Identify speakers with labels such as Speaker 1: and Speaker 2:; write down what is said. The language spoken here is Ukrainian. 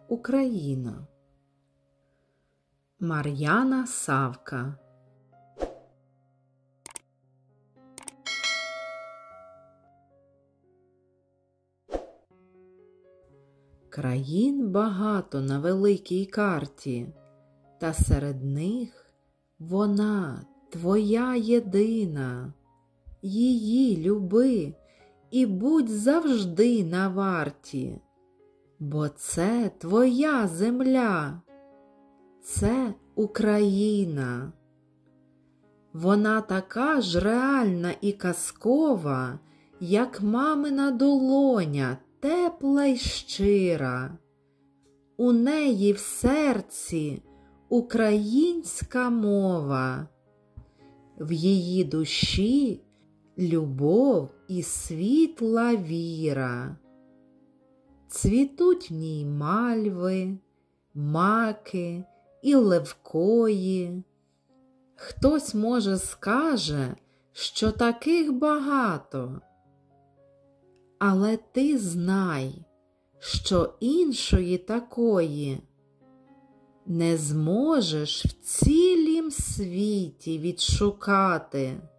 Speaker 1: Україна. Мар'яна Савка. Країн багато на великій карті, та серед них вона твоя єдина. Її люби і будь завжди на варті, бо це твоя земля, це Україна. Вона така ж реальна і казкова, як мамина долоня, тепла й щира. У неї в серці українська мова, в її душі любов і світла віра. Цвітуть в ній мальви, маки і левкої. Хтось, може, скаже, що таких багато. Але ти знай, що іншої такої не зможеш в цілім світі відшукати.